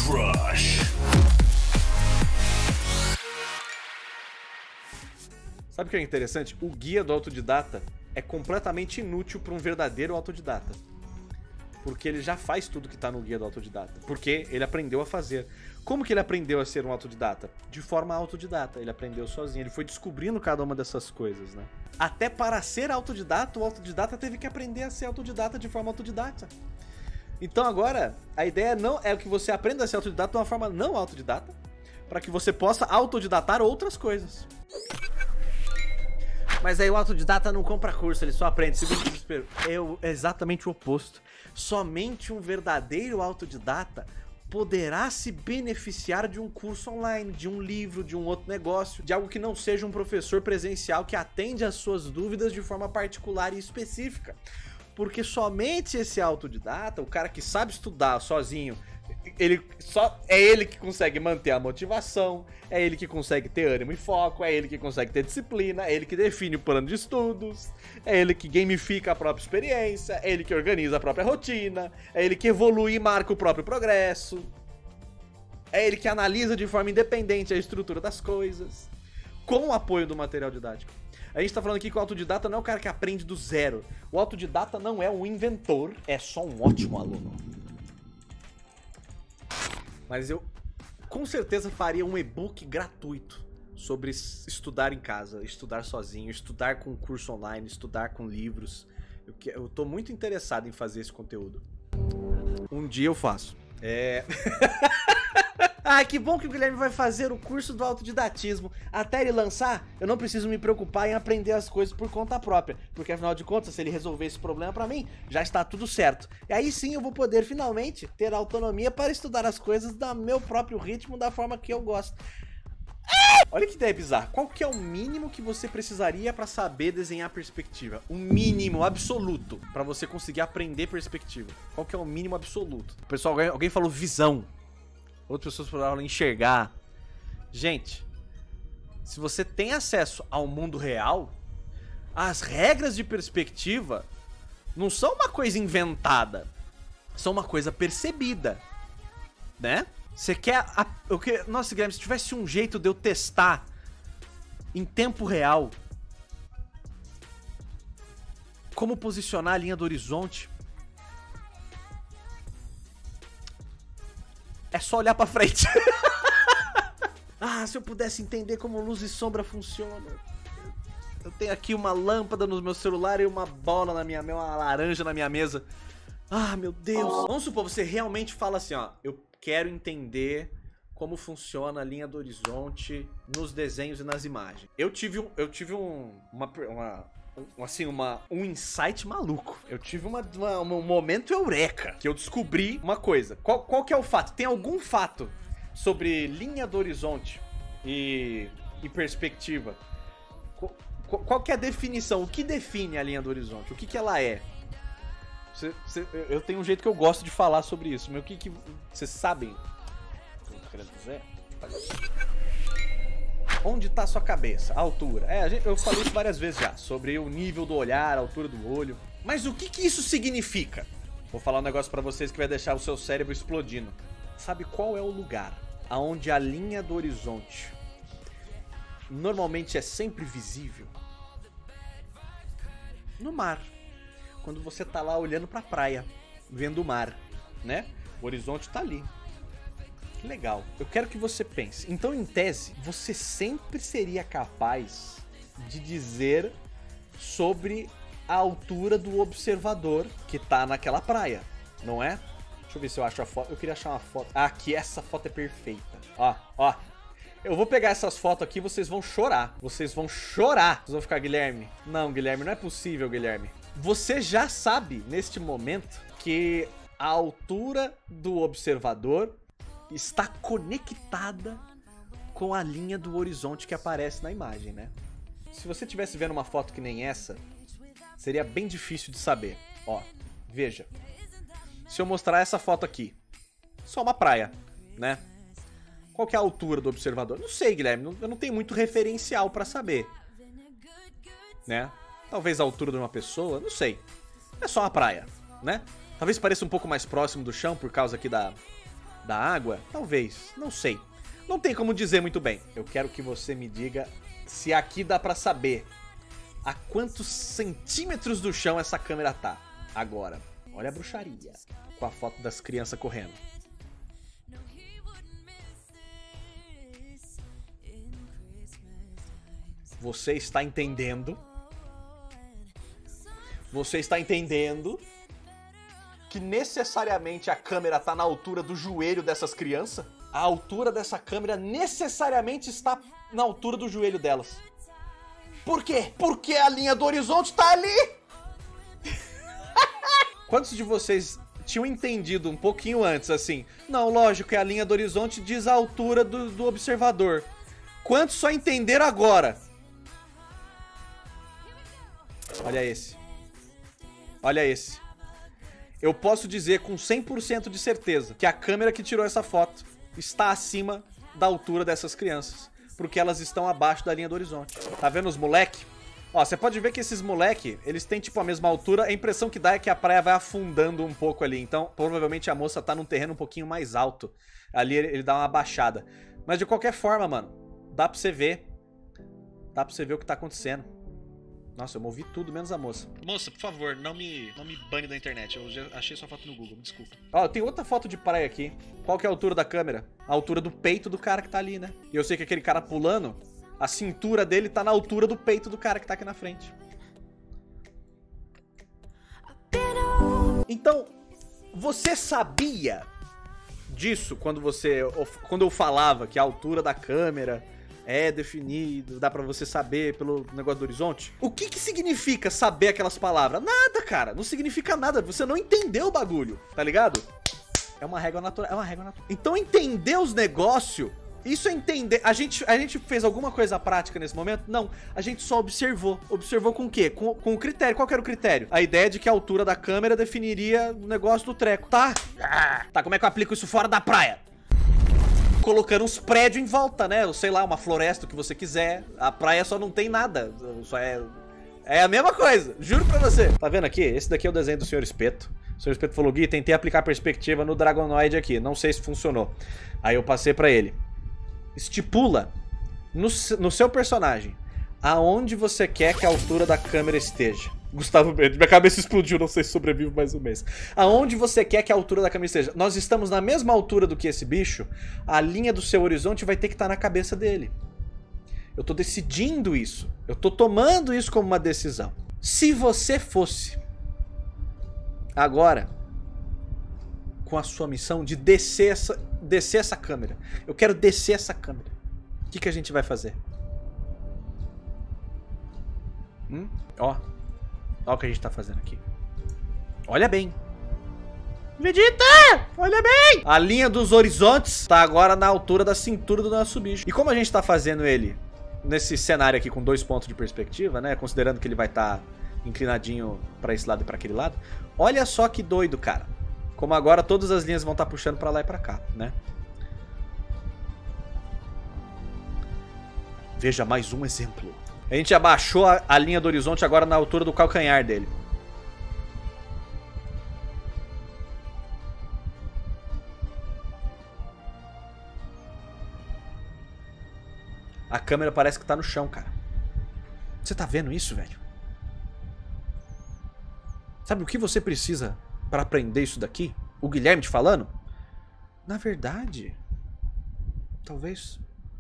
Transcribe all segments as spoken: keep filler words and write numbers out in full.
Crush. Sabe o que é interessante? O guia do autodidata é completamente inútil para um verdadeiro autodidata. Porque ele já faz tudo que está no guia do autodidata. Porque ele aprendeu a fazer. Como que ele aprendeu a ser um autodidata? De forma autodidata. Ele aprendeu sozinho. Ele foi descobrindo cada uma dessas coisas, né? Até para ser autodidata, o autodidata teve que aprender a ser autodidata de forma autodidata. Então agora, a ideia não é que você aprenda a ser autodidata de uma forma não autodidata, para que você possa autodidatar outras coisas. Mas aí o autodidata não compra curso, ele só aprende. Segundo o desespero. É o- é exatamente o oposto. Somente um verdadeiro autodidata poderá se beneficiar de um curso online, de um livro, de um outro negócio, de algo que não seja um professor presencial que atende às suas dúvidas de forma particular e específica. Porque somente esse autodidata, o cara que sabe estudar sozinho, ele só é ele que consegue manter a motivação, é ele que consegue ter ânimo e foco, é ele que consegue ter disciplina, é ele que define o plano de estudos, é ele que gamifica a própria experiência, é ele que organiza a própria rotina, é ele que evolui e marca o próprio progresso, é ele que analisa de forma independente a estrutura das coisas, com o apoio do material didático. A gente tá falando aqui que o autodidata não é o cara que aprende do zero. O autodidata não é um inventor, é só um ótimo aluno. Mas eu com certeza faria um e-book gratuito sobre estudar em casa, estudar sozinho, estudar com curso online, estudar com livros. Eu, que, eu tô muito interessado em fazer esse conteúdo. Um dia eu faço. É... Ah, que bom que o Guilherme vai fazer o curso do autodidatismo. Até ele lançar, eu não preciso me preocupar em aprender as coisas por conta própria. Porque afinal de contas, se ele resolver esse problema pra mim, já está tudo certo. E aí sim eu vou poder finalmente ter autonomia para estudar as coisas do meu próprio ritmo, da forma que eu gosto. Olha que ideia bizarra. Qual que é o mínimo que você precisaria pra saber desenhar perspectiva? O mínimo absoluto pra você conseguir aprender perspectiva. Qual que é o mínimo absoluto? Pessoal, alguém, alguém falou visão. Outras pessoas falaram enxergar. Gente, se você tem acesso ao mundo real, as regras de perspectiva não são uma coisa inventada, são uma coisa percebida, né? Você quer... A, o que, nossa, Guilherme, se tivesse um jeito de eu testar em tempo real como posicionar a linha do horizonte, é só olhar pra frente. Ah, se eu pudesse entender como luz e sombra funcionam. Eu tenho aqui uma lâmpada no meu celular e uma bola na minha mesa, uma laranja na minha mesa. Ah, meu Deus. Vamos supor, você realmente fala assim, ó. Eu quero entender como funciona a linha do horizonte nos desenhos e nas imagens. Eu tive um, eu tive um, uma, uma um, assim, uma, um insight maluco. Eu tive uma, uma, um momento eureka, que eu descobri uma coisa. Qual, qual que é o fato? Tem algum fato sobre linha do horizonte e, e perspectiva? Qual, qual que é a definição? O que define a linha do horizonte? O que que ela é? Cê, cê, eu tenho um jeito que eu gosto de falar sobre isso, mas o que que... Vocês sabem o que eu tô querendo dizer? Onde tá a sua cabeça? A altura. É, a gente, eu falei isso várias vezes já, sobre o nível do olhar, a altura do olho. Mas o que que isso significa? Vou falar um negócio pra vocês que vai deixar o seu cérebro explodindo. Sabe qual é o lugar aonde a linha do horizonte normalmente é sempre visível? No mar. Quando você tá lá olhando pra praia, vendo o mar, né? O horizonte tá ali. Que legal. Eu quero que você pense. Então, em tese, você sempre seria capaz de dizer sobre a altura do observador que tá naquela praia, não é? Deixa eu ver se eu acho a foto. Eu queria achar uma foto. Ah, aqui, essa foto é perfeita. Ó, ó. Eu vou pegar essas fotos aqui e vocês vão chorar. Vocês vão chorar. Vocês vão ficar, Guilherme. Não, Guilherme, não é possível, Guilherme. Você já sabe, neste momento, que a altura do observador está conectada com a linha do horizonte que aparece na imagem, né? Se você estivesse vendo uma foto que nem essa, seria bem difícil de saber. Ó, veja. Se eu mostrar essa foto aqui, só uma praia, né? Qual que é a altura do observador? Não sei, Guilherme, eu não tenho muito referencial pra saber, né? Talvez a altura de uma pessoa, não sei. É só uma praia, né? Talvez pareça um pouco mais próximo do chão por causa aqui da, Da água? Talvez, não sei. Não tem como dizer muito bem. Eu quero que você me diga se aqui dá pra saber a quantos centímetros do chão essa câmera tá. Agora, olha a bruxaria com a foto das crianças correndo. Você está entendendo? Você está entendendo que necessariamente a câmera tá na altura do joelho dessas crianças? A altura dessa câmera necessariamente está na altura do joelho delas. Por quê? Porque a linha do horizonte tá ali! Quantos de vocês tinham entendido um pouquinho antes, assim? Não, lógico, é a linha do horizonte diz a altura do, do observador. Quantos só entenderam agora? Olha esse. Olha esse. Eu posso dizer com cem por cento de certeza que a câmera que tirou essa foto está acima da altura dessas crianças, porque elas estão abaixo da linha do horizonte. Tá vendo os moleque? Ó, você pode ver que esses moleque, eles têm tipo a mesma altura. A impressão que dá é que a praia vai afundando um pouco ali. Então, provavelmente a moça tá num terreno um pouquinho mais alto. Ali ele, ele dá uma baixada. Mas de qualquer forma, mano, dá pra você ver. Dá pra você ver o que tá acontecendo. Nossa, eu movi tudo, menos a moça. Moça, por favor, não me, não me bane da internet. Eu já achei sua foto no Google, me desculpa. Ó, tem outra foto de praia aqui. Qual que é a altura da câmera? A altura do peito do cara que tá ali, né? E eu sei que aquele cara pulando, a cintura dele tá na altura do peito do cara que tá aqui na frente. Então, você sabia disso quando você, quando eu falava que a altura da câmera é definido, dá pra você saber pelo negócio do horizonte? O que que significa saber aquelas palavras? Nada, cara. Não significa nada. Você não entendeu o bagulho, tá ligado? É uma regra natural. É uma regra natural. Então entender os negócios, isso é entender. A gente, a gente fez alguma coisa prática nesse momento? Não. A gente só observou. Observou com o quê? Com, com o critério. Qual que era o critério? A ideia de que a altura da câmera definiria o negócio do treco. Tá? Tá, como é que eu aplico isso fora da praia? Colocando uns prédios em volta, né? Ou sei lá, uma floresta, o que você quiser. A praia só não tem nada. Só é... É a mesma coisa, juro pra você. Tá vendo aqui? Esse daqui é o desenho do senhor Espeto. O senhor Espeto falou, Gui, tentei aplicar perspectiva no Dragonoid aqui. Não sei se funcionou. Aí eu passei pra ele. Estipula no, no seu personagem aonde você quer que a altura da câmera esteja. Gustavo Mendes, minha cabeça explodiu, não sei se sobrevivo mais um mês. Aonde você quer que a altura da câmera esteja? Nós estamos na mesma altura do que esse bicho, a linha do seu horizonte vai ter que estar na cabeça dele. Eu tô decidindo isso. Eu tô tomando isso como uma decisão. Se você fosse agora com a sua missão de descer essa, descer essa câmera. Eu quero descer essa câmera. O que que a gente vai fazer? Hum? Ó. Olha o que a gente tá fazendo aqui. Olha bem. Vegeta! Olha bem! A linha dos horizontes tá agora na altura da cintura do nosso bicho. E como a gente tá fazendo ele nesse cenário aqui com dois pontos de perspectiva, né? Considerando que ele vai estar tá inclinadinho pra esse lado e pra aquele lado. Olha só que doido, cara. Como agora todas as linhas vão estar tá puxando pra lá e pra cá, né? Veja mais um exemplo. A gente abaixou a, a linha do horizonte agora na altura do calcanhar dele. A câmera parece que tá no chão, cara. Você tá vendo isso, velho? Sabe o que você precisa para aprender isso daqui? O Guilherme te falando? Na verdade, talvez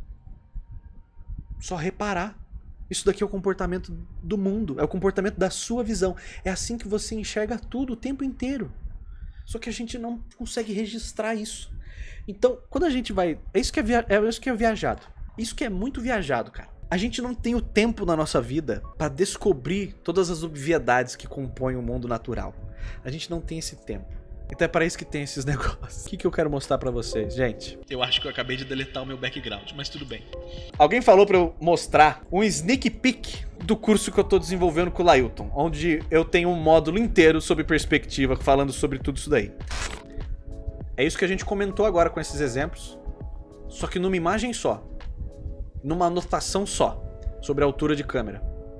só reparar. Isso daqui é o comportamento do mundo, é o comportamento da sua visão. É assim que você enxerga tudo o tempo inteiro. Só que a gente não consegue registrar isso. Então, quando a gente vai... É isso que é, via... é, isso que é viajado. Isso que é muito viajado, cara. A gente não tem o tempo na nossa vida para descobrir todas as obviedades que compõem o mundo natural. A gente não tem esse tempo. Então é para isso que tem esses negócios. O que, que eu quero mostrar pra vocês, gente? Eu acho que eu acabei de deletar o meu background, mas tudo bem. Alguém falou pra eu mostrar um sneak peek do curso que eu tô desenvolvendo com o Lailton, onde eu tenho um módulo inteiro sobre perspectiva, falando sobre tudo isso daí. É isso que a gente comentou agora com esses exemplos, só que numa imagem só, numa anotação só, sobre a altura de câmera.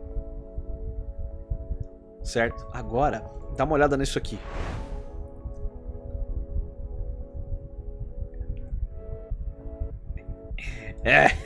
Certo? Agora, dá uma olhada nisso aqui. É.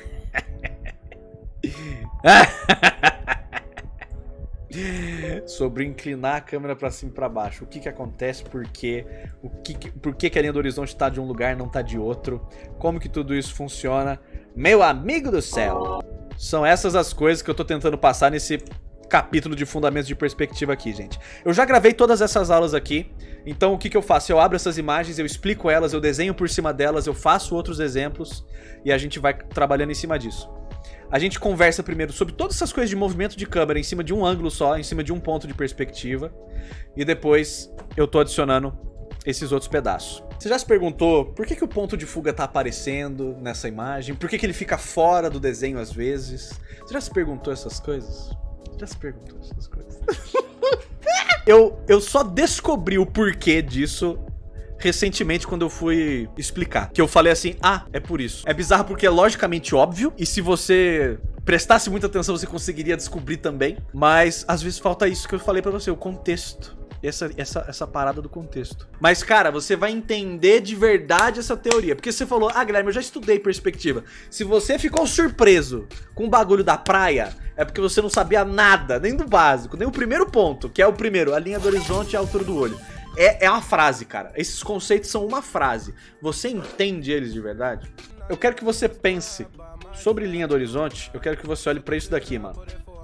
Sobre inclinar a câmera pra cima e pra baixo. O que que acontece, por quê? O que que, por que que a linha do horizonte tá de um lugar e não tá de outro? Como que tudo isso funciona? Meu amigo do céu! São essas as coisas que eu tô tentando passar nesse capítulo de fundamentos de perspectiva aqui, gente. Eu já gravei todas essas aulas aqui, então o que que eu faço? Eu abro essas imagens, eu explico elas, eu desenho por cima delas, eu faço outros exemplos e a gente vai trabalhando em cima disso. A gente conversa primeiro sobre todas essas coisas de movimento de câmera em cima de um ângulo só, em cima de um ponto de perspectiva, e depois eu tô adicionando esses outros pedaços. Você já se perguntou por que que o ponto de fuga tá aparecendo nessa imagem? Por que que ele fica fora do desenho às vezes? Você já se perguntou essas coisas? Já se perguntou essas coisas? eu, eu só descobri o porquê disso recentemente quando eu fui explicar. Que eu falei assim, ah, é por isso. É bizarro porque é logicamente óbvio, e se você prestasse muita atenção você conseguiria descobrir também. Mas às vezes falta isso que eu falei pra você, o contexto. Essa, essa, essa parada do contexto. Mas, cara, você vai entender de verdade essa teoria. Porque você falou, ah, Guilherme, eu já estudei perspectiva. Se você ficou surpreso com o bagulho da praia, é porque você não sabia nada, nem do básico, nem o primeiro ponto, que é o primeiro, a linha do horizonte e a altura do olho. É, é uma frase, cara. Esses conceitos são uma frase. Você entende eles de verdade? Eu quero que você pense sobre linha do horizonte. Eu quero que você olhe pra isso daqui, mano.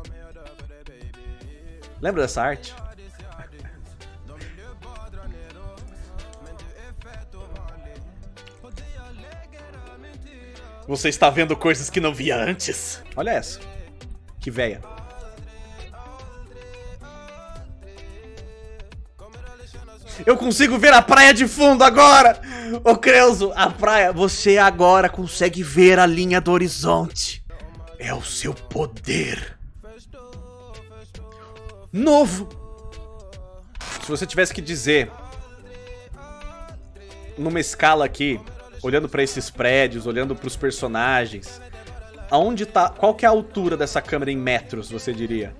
Lembra dessa arte? Você está vendo coisas que não via antes? Olha essa. Que véia. Eu consigo ver a praia de fundo agora! Ô Creuso, a praia... Você agora consegue ver a linha do horizonte. É o seu poder. Novo. Se você tivesse que dizer... Numa escala aqui... Olhando pra esses prédios, olhando pros personagens, aonde tá, qual que é a altura dessa câmera em metros, você diria?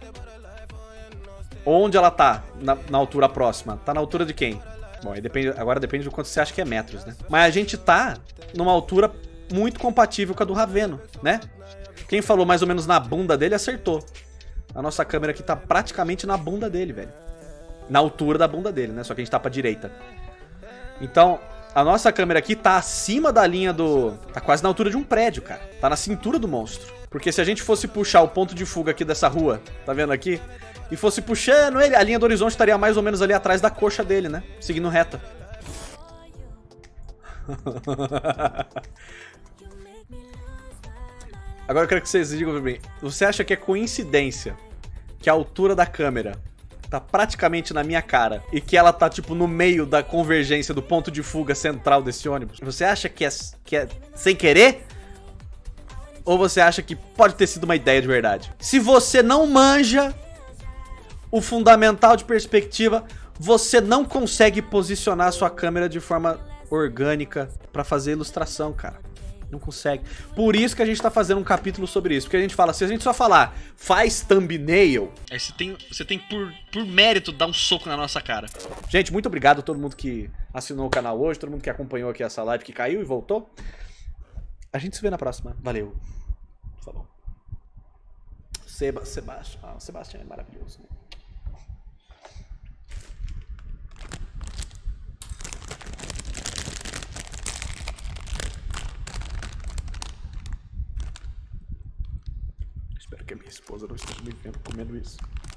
Onde ela tá na, na altura próxima? Tá na altura de quem? Bom, aí depende, agora depende do quanto você acha que é metros, né? Mas a gente tá numa altura muito compatível com a do Raveno, né? Quem falou mais ou menos na bunda dele acertou. A nossa câmera aqui tá praticamente na bunda dele, velho. Na altura da bunda dele, né? Só que a gente tá pra direita. Então... A nossa câmera aqui tá acima da linha do... Tá quase na altura de um prédio, cara. Tá na cintura do monstro. Porque se a gente fosse puxar o ponto de fuga aqui dessa rua, tá vendo aqui? E fosse puxando ele, a linha do horizonte estaria mais ou menos ali atrás da coxa dele, né? Seguindo reta. Agora eu quero que vocês digam pra mim. Você acha que é coincidência que a altura da câmera... tá praticamente na minha cara e que ela tá, tipo, no meio da convergência do ponto de fuga central desse ônibus? Você acha que é, que é sem querer? Ou você acha que pode ter sido uma ideia de verdade? Se você não manja o fundamental de perspectiva, você não consegue posicionar sua câmera de forma orgânica pra fazer ilustração, cara. Não consegue. Por isso que a gente tá fazendo um capítulo sobre isso. Porque a gente fala, se a gente só falar faz thumbnail, aí você tem, você tem por, por mérito dar um soco na nossa cara. Gente, muito obrigado a todo mundo que assinou o canal hoje, todo mundo que acompanhou aqui essa live, que caiu e voltou. A gente se vê na próxima. Valeu. Falou. Seba, Sebastião. Ah, o Sebastião é maravilhoso. Espero que a minha esposa não esteja me vendo comendo isso.